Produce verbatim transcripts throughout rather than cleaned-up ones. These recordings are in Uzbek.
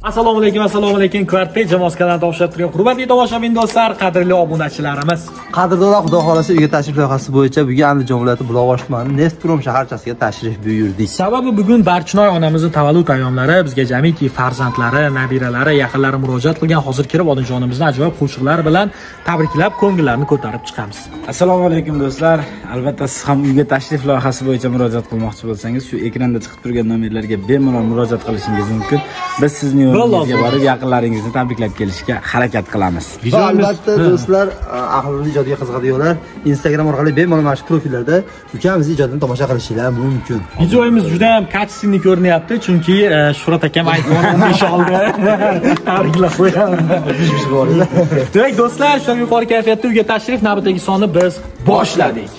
Assalomu alaykum, assalomu alaykum. Kvartet jamoasi kanalida o'xshab turgan hurmatli tomoshabin do'stlar, qadrli obunachilarimiz. Qadrdonlar, Xudo xolasa uyga tashrif loyihasi bo'yicha bugun Andijon viloyati Buloqboshi tumani Neftprom shaharchasiga tashrif buyurdik. Sababi bugun Barchinoy onamizning tavallud ayyomlari, bizga jamiki farzandlari, nabiralari, yaqinlari murojaat qilgan. Hozir kirib onajonimizni ajoyib qo'shiqlar bilan tabriklab, ko'ngillarni ko'tarib chiqamiz. Assalomu alaykum do'stlar. Albatta siz ham uyga tashrif loyihasi bo'yicha murojaat qilmoqchi bo'lsangiz, shu ekranda chiqib turgan nomerlarga bemalol murojaat qilishingiz mumkin. Biz sizni o'zingizga borib yaqinlaringizni tabriklab kelishga harakat qilamiz. Albatta do'stlar, ahli ijodiga qiziqadiganlar Instagram orqali bemalol mana shu profillarda ukamizning ijodini tomosha qilishingiz mumkin. Videomiz juda ham kачественный ko'rinyapti, chunki Shuhrat akam iPhone o'n besh oldi. Tabriklab qo'yamiz. Demak do'stlar, shu yuqori kayfiyatda uyga tashrif navbatdagi sonni biz boshladik.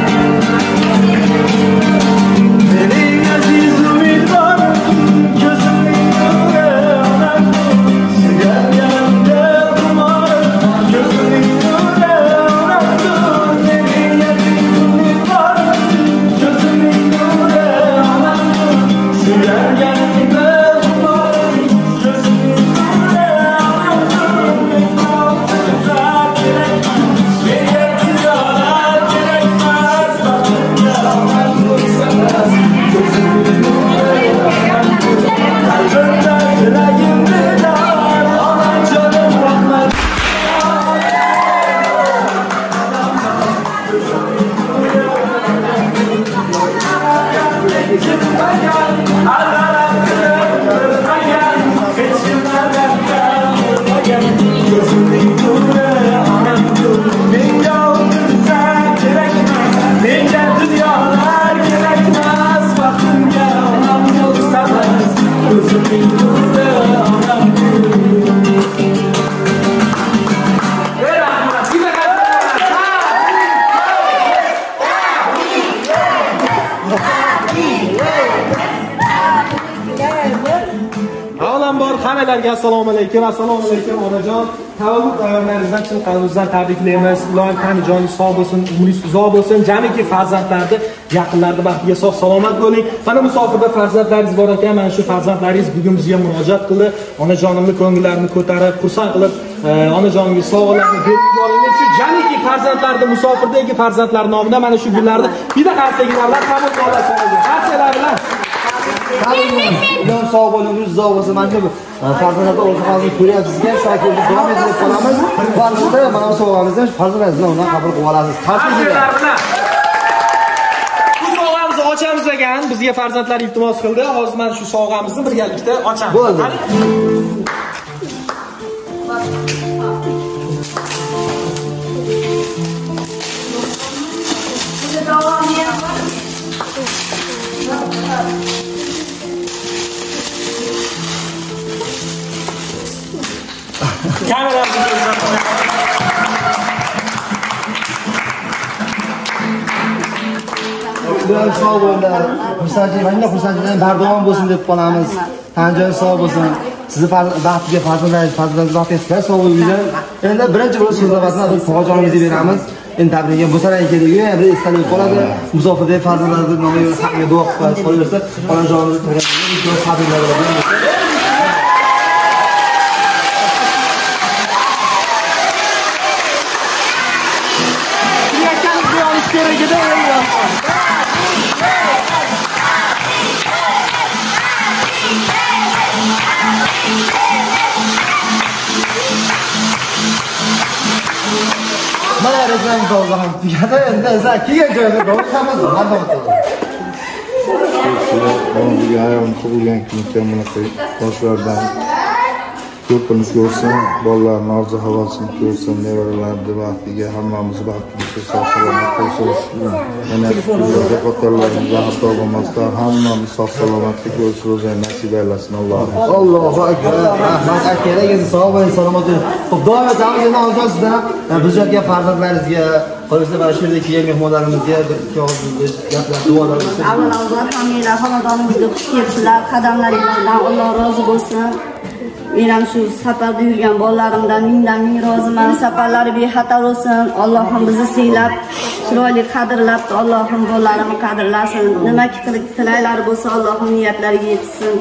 Hammalarga assalomu alaykum, assalomu alaykum onajon. Tavallud ayyomlaringizdan chin qalbimizdan tabriklaymiz. Ular tani joni sog' bo'lsin, umringiz uzoq bo'lsin. Jamiki farzandlarni, yaqinlarni baxtiga sog' salomat bo'ling. Mana musofirda farzandlaringiz bor ekan, mana shu farzandlaringiz bugun bizga murojaat qildi. Onajonimning ko'ngillarini ko'tarib, xursand qilib, onajonimga sovg'alarni berib yuboring. Shu jamiki farzandlarni, musofirdagi farzandlar nomidan mana shu gullarni juda qarsaklarlar qabul qilasiz. Qarsalar bilan Ilon sog' bo'ling, yuz uzoq bo'lsin. Mana bu farzandlar o'z holiga ko'ryapsizga, shu yerda davom etib qolamiz. Farzandlar mana bu sovg'amizni farzandlaringizni undan qabul qilib olasiz. Qarsaklar bilan bu sovg'amizni ochamiz degan, bizga farzandlar iltimos qildi. Hozir mana shu sovg'amizni birgalikda ochamiz. Bo'ldi. Kamera Bular sog' bo'linglar. Xursandchilik, xursandchilikdan bardavom bo'lsin deb qolamiz. Tanjoy sog' bo'lsin. Sizni baxtiga farzandlaringiz, farzandlaringiz baxtiga sog' bo'linglar. Endi birinchi bo'lib so'zlamasdan biz Tog'ajonimizga beramiz. Endi tabrikga bu sara kelib, endi esdalik qoladi. Musofirdagi farzandlarning nomiga haqqiga duo qilib qo'yaversa, onajonimizni turganimiz tabriklar bilan. Mana reklam qildi ham tugadi. Endi siz kelgan joyga boramiz. Mana bu. Bugun ayolning tug'ilgan kuniga bunaqa yoshlardan ko'pimiz ko'rsin, bolalarning orzu havosini ko'rsin, nevaralarni baxtiga, hammamiz baxtimizga sog' salomat bo'lsin. Yana shularga qo'rqonlarimizdan xato bo'lmasdan hammamiz sog' salomatlik ko'rish o'zini nasib aylasin Alloh. Allohu akbar. Rahmat akalaringiz sog' bo'ling, salomat bo'ling. Xo'p, davom etamiz. Endi hozir sizdan biz yo'qga farzandlaringizga, qo'ysa mana shu yerda kelgan mehmonlarimizga bir ikki og'iz gaplar, duolar bo'lsin. Avvalambor hammalar xonadonimizga xush kelibsizlar. Qadamlaringizdan Alloh rozi bo'lsin. Men ham shu safarda yurgan bolalarimdan mingdan ming roziman. Safarlari bexatar bo'lsin. Allohim bizni siylab, chiroyli qadrlab, Allohim bolalarimni qadrlasin. Nima qilib tilaylari bo'lsa, Allohim niyatlariga yetsin.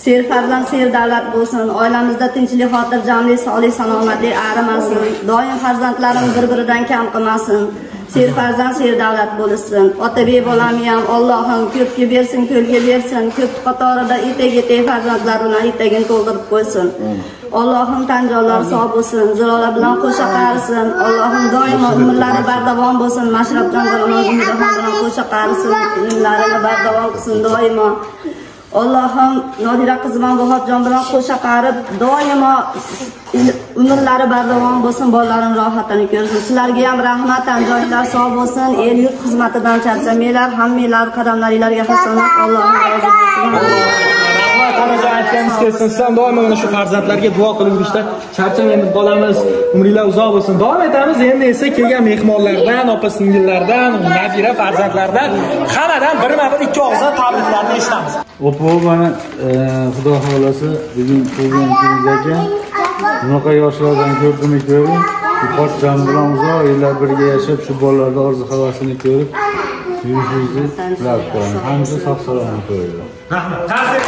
Ser farzand, ser davlat bo'lsin. Oilamizda tinchlik, xotirjamlik, sog'lik, salomatlik arimasin. Doim farzandlarimiz bir-biridan kam qilmasin. Ser farzand, ser davlat bo'lsin. Otabek bolamni ham Allohim ko'pga bersin, ko'lga bersin. Ko'p qatorida etak-etak farzandlarini etagini to'ldirib qo'ysin. Allohim tanjonlar sog' bo'lsin, zilola bilan qo'sha qarisin. Allohim doimo umrlari bardavom bo'lsin. Mashrabjon bilan umidxon bilan qo'sha qarisin. Umrlarini bardavom qilsin doimo. Allohim Nodira qizim Bahorjon bilan qo'sha qarib doimo umrlari bardavom bo'lsin, bolalarini rohatini ko'rsin. Sizlarga ham rahmat, tanjoylar sog' bo'lsin. El yurt xizmatidan charchamanglar, hammanglar qadamlaringizga hasanat. Allohim rozi bo'lsin. Tanajon aytganimiz kelsin. Siz ham doimo mana shu farzandlarga duo qilib yurishda charchamaymiz, bolamiz umringlar uzoq bo'lsin. Davom etamiz. Endi esa kelgan mehmonlardan, opa-singillardan, nabira farzandlardan hammadan birma-bir ikki og'izdan tabriklarni eshitamiz. Opa, mana Xudo xolasa bugun tug'ilgan kuningiz ekan. Bunaqa yoshlardan ko'rdimi ko'ring. Pochcham bilan uzoq yillar birga yashab, shu bolalarning orzu havasini ko'rib, yurishingizni tilab qolaman. Hamma sog' salomat bo'linglar. Rahmat. Ta'ziyat.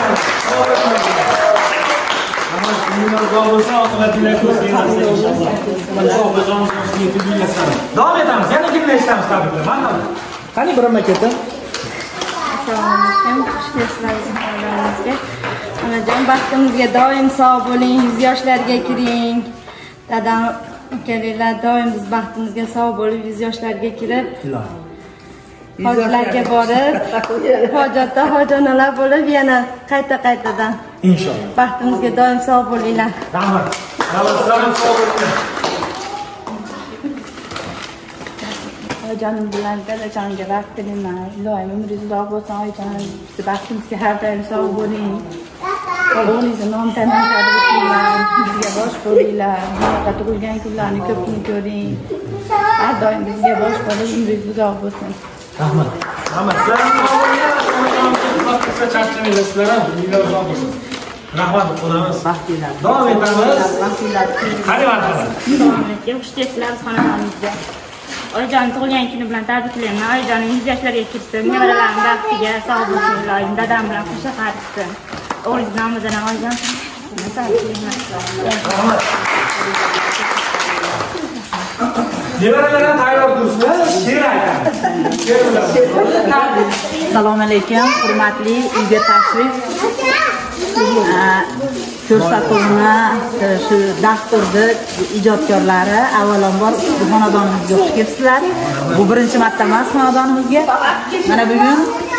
Rahmat. Umringiz uzoq bo'lsin, oqibatingiz ko'p bo'lsin inshaalloh. Davom etamiz. Yana kimni eshitamiz tabriklar? Mana. Qani birma ketdi. Assalomu alaykum. Xush kelibsizlar oilamizga. Onajon, baxtimizga doim sog' bo'ling, yuz yoshlarga kiring. Dadam, akalar doim biz baxtimizga sog' bo'lib, yuz yoshlarga kirib, hojatlarga borib, hojatda hojonalar bo'lib, yana qayta-qaytadan Inshaalloh. baxtimizga doim sog' bo'linglar. Rahmat. Rahmat, sog' bo'linglar. Oyijonim bilan dadajonga vaqt tilayman. Ilohim umringiz uzoq bo'lsin oyijonim. Siz baxtimizga har doim sog' bo'ling. O'g'lingizni nom-tandan tabriklayman. Bizga bosh bo'linglar. Bunaqa tug'ilgan kunlarni ko'pini ko'ring. Har doim bizga bosh bo'lib umringiz uzoq bo'lsin. Rahmat. Rahmat. Sizlarning sog' bo'linglar. Vaqtga charchamaysiz sizlar ham. Umringlar uzoq bo'lsin. Rahmat qilamiz. Davom etamiz. Qani marhamat. Assalomu alaykum. Xush kelibsizlar xonadonimizga. Oyijon tug'ilgan kuni bilan tabriklayman. Oyijoning yuz yoshlarga kirsin. Nevaralarim baxtiga sog' bo'lsin. Ilohim dadam bilan qo'sha qarishsin. O'g'lingiz nomidan ham oyijon tabriklayman. Rahmat. Nevaralardan tayyor tursinlar, she'r aytamiz. Assalomu alaykum, hurmatli uyga tashrif ko'rsatuvni shu dasturni ijodkorlari avvalambor xonadonimizga xush kelibsizlar. Bu birinchi marta emas xonadonimizga. Mana bugun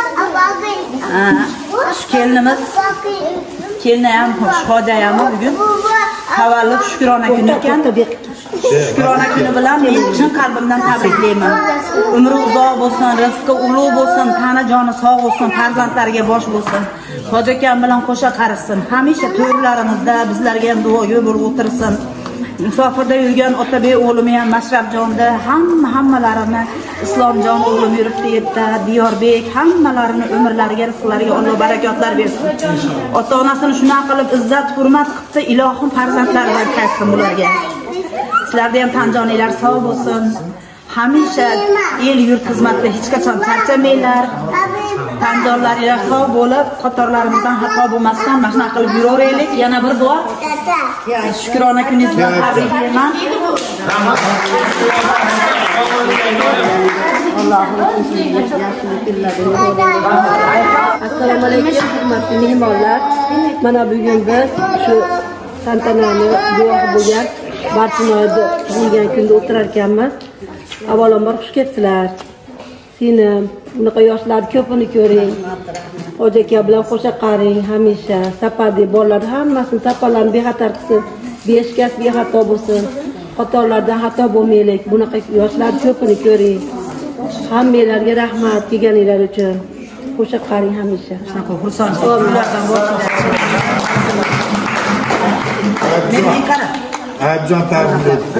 shu kelinimiz, kelini ham, Xo'ja ham bugun tavallud shukrona kuni ekan. Shukrona kuni bilan men chin qalbimdan tabriklayman. Umri uzoq bo'lsin, rizqi ulug' bo'lsin, tana joni sog' bo'lsin, farzandlariga bosh bo'lsin. Xo'ja akam bilan qo'sha qarishsin. Hamisha to'ylarimizda bizlarga ham duoga bo'lib o'tirsin. Musofirda yurgan Otabek o'g'lim ham Mashrabjonda, hamma hammalarini Islomjon o'g'lim yuribdi yerda, Diyorbek, hammalarini umrlariga, rizqlariga Alloh barakotlar bersin. Ota-onasini shunaqa qilib izzat, hurmat qilibdi, ilohim farzandlaridan qaytsin bularga. Sizlarda ham tanjoninglar sog' bo'lsin. Hamisha el yurt xizmatida hech qachon charchamanglar. Tanjonlaringlar sog' bo'lib, qatorlarimizdan xato bo'lmasdan mana shunaqa qilib yuraveraylik. Yana bir bor shukrona kuningiz bilan tabriklayman. Assalomu alaykum hurmatli mehmonlar. Mana bugun biz shu tantanani guvohi bo'lgan Barchinoyda tug'ilgan kunda o'tirar ekanmiz. Avvalambor xush kelibsizlar. Sinim, bunaqa yoshlar ko'pini ko'ring. Xo'ja aka bilan qo'sha qaring hamisha. Safarda bolalar hammasini safarlarni bexatar qilsin. Beshkas bexato bo'lsin. Qatorlardan xato bo'lmaylik. Bunaqa yoshlar ko'pini ko'ring. Hammalarga rahmat kelganinglar uchun. Qo'sha qaring hamisha. Shunaqa xursand bo'lganlardan bo'lsin. Men qara. Aybjon tabrik etdi.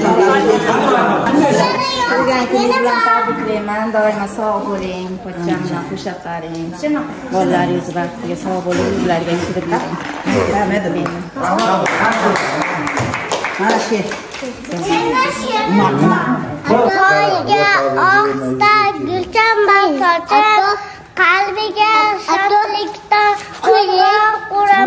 Tug'ilgan kuningiz bilan tabriklayman. Doimo sog' bo'ling, pochcham bilan qo'sha qaring. Bolalaringiz baxtiga sog' bo'lib, ularga kirib turing. Rahmat. Mana shu. Qo'liga oqda gulchambar sochib, qalbiga shodlikdan qo'yib quraman.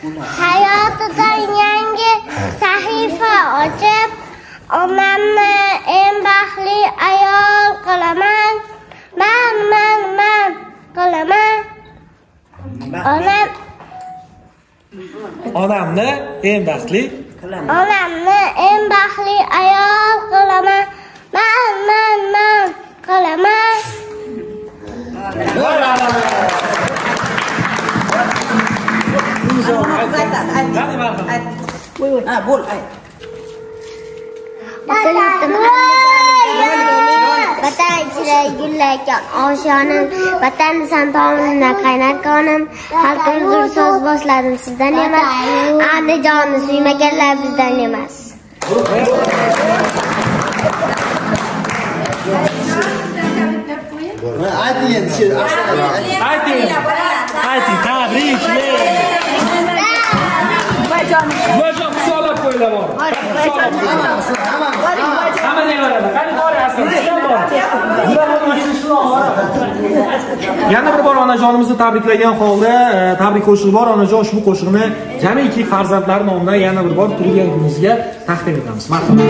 Hayotidan yangi sahifa ochib, onamni eng baxtli ayol qilaman. Man, man, man qilaman. Onam Onamni eng baxtli Onamni eng baxtli ayol qilaman. Man, man, man qilaman. Vatan ichida gullaykan oshonim, vatan santomimda qaynar qonim, xalqim zur so'z boshladim sizdan emas, Andijonni suymaganlar bizdan emas. Ayting endi shu ayting ayting tabriklar. Vojon hisoblab qo'yinglar bor. Hamma nevarada. Qani bor asli. Yana bir bor onajonimizni tabriklagan holda tabrik qo'shig'i bor. Onajon ushbu qo'shiqni jamiki farzandlari nomidan yana bir bor tug'ilgan kuningizga taqdim etamiz. Marhamat.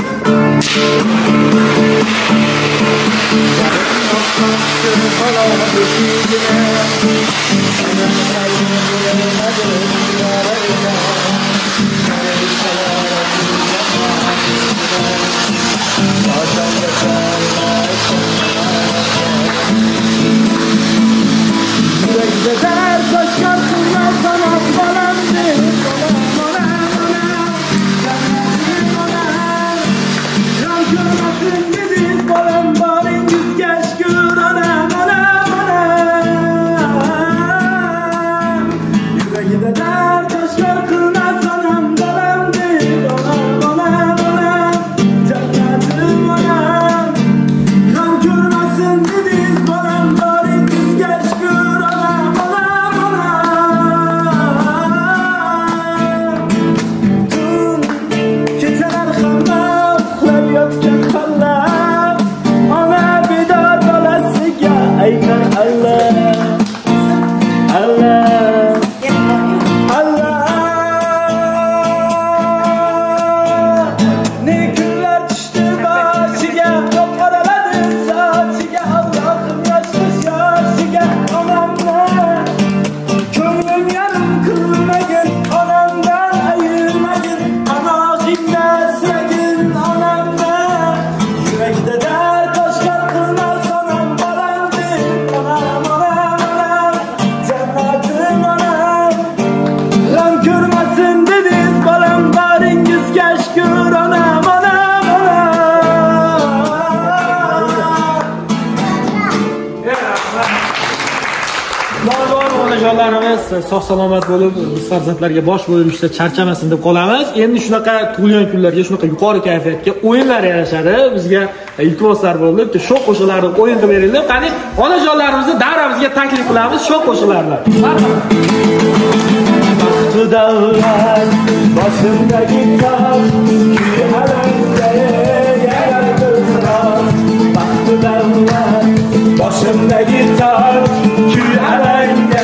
sog' salomat bo'lib biz farzandlarga bosh bo'lishda charchamasin deb qolamiz. Endi shunaqa tug'ilgan kunlarga shunaqa yuqori kayfiyatga o'yinlar yarashadi. Bizga iltimoslar bo'ldi. Bitta sho'x qo'shiqlarni o'yin qilib beringlar. Qani onajonlarimizni davramizga taklif qilamiz sho'x qo'shiqlarni. Baxtu davlat boshimdagi toj, alanga yaratib baxtu davlat boshimdagi toj, alanga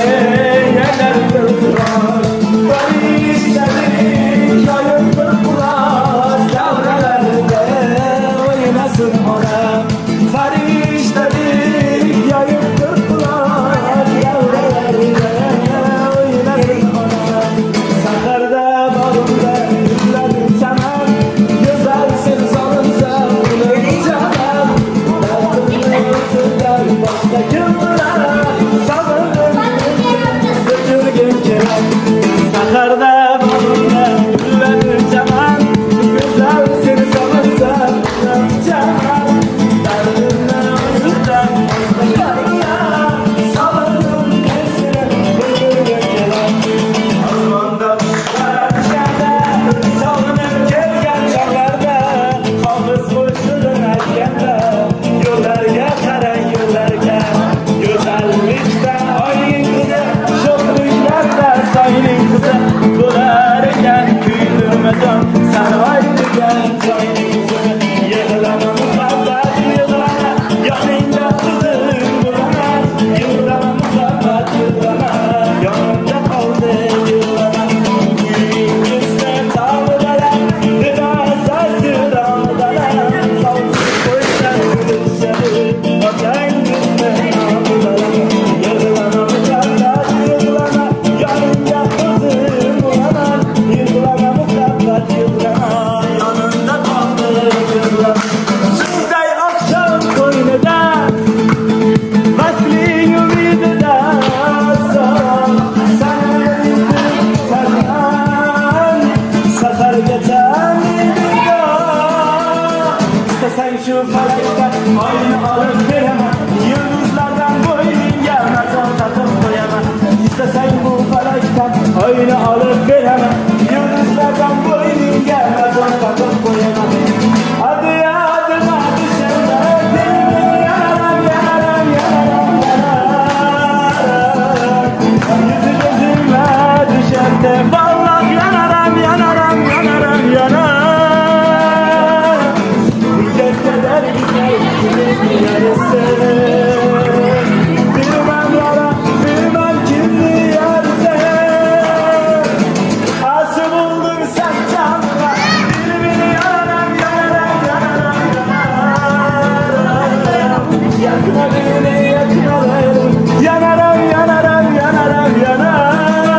Yakınadığını yakınadığını Yanaram yanaram yanaram yanaram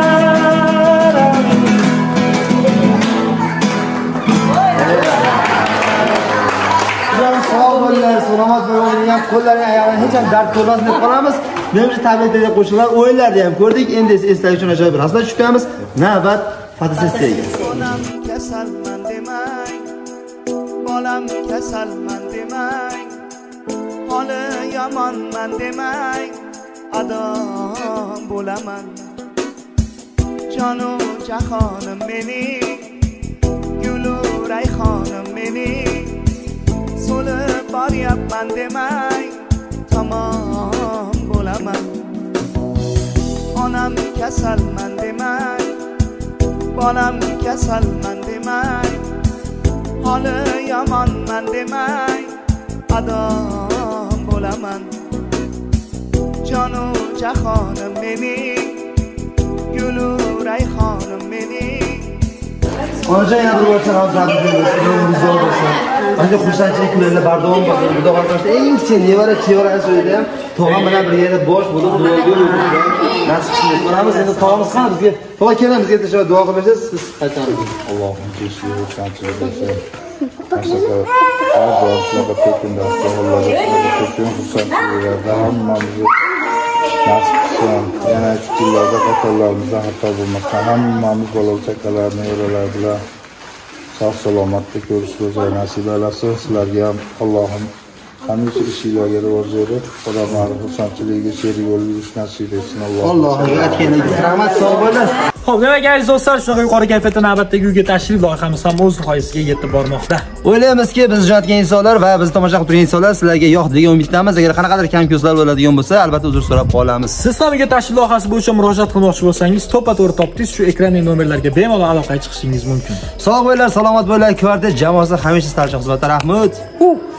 Sağ olunlar, salomat bo'ling, ham qo'llaring, oyoqlaring hech ham dard ko'rmasin deb qolamiz. Menimcha tabriklarga qo'shilgan o'yinlarni ham ko'rdik. Endi esa esdalik uchun ajoyib rasmlar tushganmiz. Navbat fotosessiyaga. Bolam kasalman demang, bolam kasalman demang, holi yomonman demang, adam bo'laman. Jonu jahonim mening, gulu rayhonim mening, so'lib boryapman demang, tamom bo'laman. Onam kasalman demang, bolam kasalman demang, holi yomonman demang, adam bo'laman. Jonu jahonim mening, gulu rayhonim mening. Onajon yana bir bor ham tabriklaymiz. Menga xursandchilik kunlarida bardavom bo'lsin. Xudo xohlasa eng kichik nevara chevarasi uyda ham tog'am bilan bir yerda bosh bo'lib duo ko'rib nasib qilib ko'ramiz. Endi tog'amiz qani bizga to'g'ri kelamiz, bizga tashlab duo qilib bersangiz siz qaytarib. Allohim tinchlik xursandchilik bersin. Masalan, har doim shunaqa to'kinda ahvollarda to'kin xursandchiliklarda hammamizni nasib qilsin. Yana kunlarda xatolarimizni xato bo'lmasdan hammamiz bola chaqalarni yo'lalar bilan sog' salomatda ko'rish o'zi nasib aylasin. Sizlarga ham Allohim hamisha ishinglarga rivoj berib, odamlarning xursandchiligiga sherik bo'lib yurish nasib etsin. Alloh. Allohga aytganingiz rahmat, sog' bo'ling. Xo'p, demak aziz do'stlar, shunaqa yuqori kayfiyatda navbatdagi uyga tashrif loyihamiz ham o'z nihoyasiga yetib bormoqda. O'ylaymizki, biz jo'natgan insonlar va biz tomosha qilib turgan insonlar sizlarga yoqdi degan umiddamiz. Agar qanaqadir kam-ko'slar bo'ladigan bo'lsa, albatta uzr so'rab qolamiz. Siz ham uyga tashrif loyihasi bo'yicha murojaat qilmoqchi bo'lsangiz, to'ppa-to'g'ri topdingiz. Shu ekrandagi nomerlarga bemalol aloqaga chiqishingiz mumkin. Sog' bo'linglar, salomat bo'linglar. Kvartet jamoasi hamisha sizlarga xizmatda rahmat.